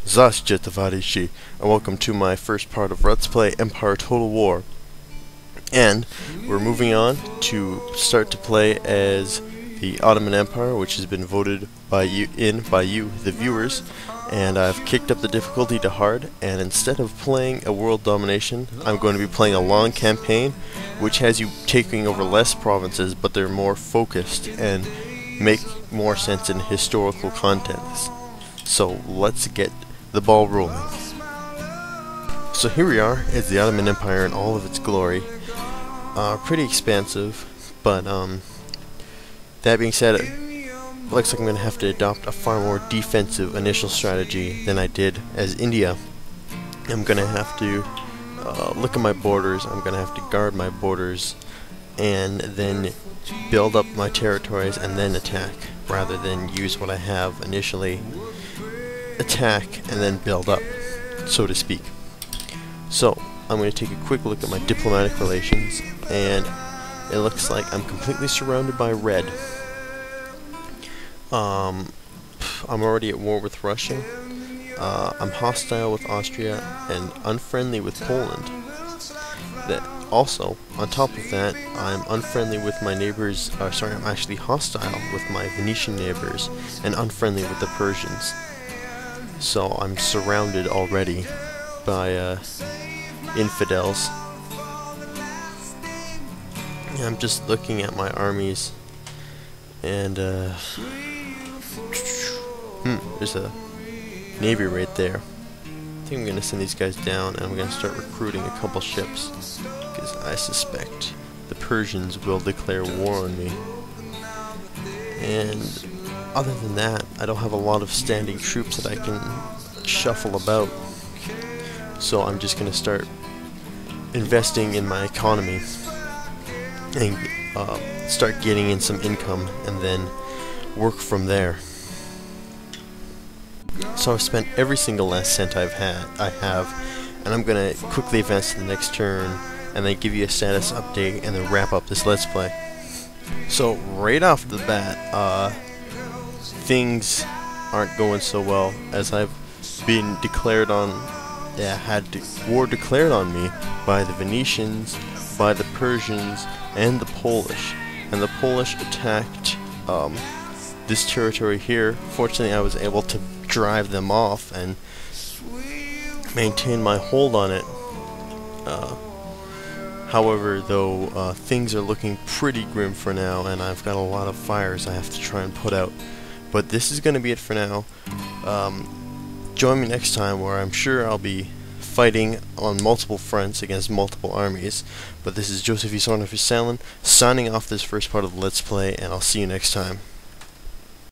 JosefVStalin, and welcome to my first part of Let's Play Empire Total War. And we're moving on to start to play as the Ottoman Empire, which has been voted by you, the viewers. And I've kicked up the difficulty to hard, and instead of playing a world domination, I'm going to be playing a long campaign, which has you taking over less provinces, but they're more focused and make more sense in historical contexts. So let's get the ball rolling. So here we are as the Ottoman Empire in all of its glory. Pretty expansive, but that being said, it looks like I'm going to have to adopt a far more defensive initial strategy than I did as India. I'm going to have to look at my borders, I'm going to have to guard my borders, and then build up my territories and then attack, rather than use what I have initially, attack and then build up, so to speak. So I'm going to take a quick look at my diplomatic relations, and it looks like I'm completely surrounded by red. I'm already at war with Russia. I'm hostile with Austria and unfriendly with Poland. Also, on top of that, I'm unfriendly with my neighbors, I'm actually hostile with my Venetian neighbors and unfriendly with the Persians. So I'm surrounded already by infidels. I'm just looking at my armies, and there's a navy right there. I think I'm going to send these guys down, and I'm going to start recruiting a couple ships, because I suspect the Persians will declare war on me. And other than that, I don't have a lot of standing troops that I can shuffle about. So I'm just going to start investing in my economy and start getting in some income, and then work from there. So I've spent every single last cent I have, and I'm gonna quickly advance to the next turn, and then give you a status update, and then wrap up this Let's Play. So right off the bat, things aren't going so well, as I've been declared on. Had war declared on me by the Venetians, by the Persians, and the Polish. And the Polish attacked this territory here. Fortunately, I was able to drive them off and maintain my hold on it. However, though, things are looking pretty grim for now, and I've got a lot of fires I have to try and put out. But this is going to be it for now. Join me next time, where I'm sure I'll be fighting on multiple fronts against multiple armies. But this is JosefVStalin signing off this first part of the Let's Play, and I'll see you next time.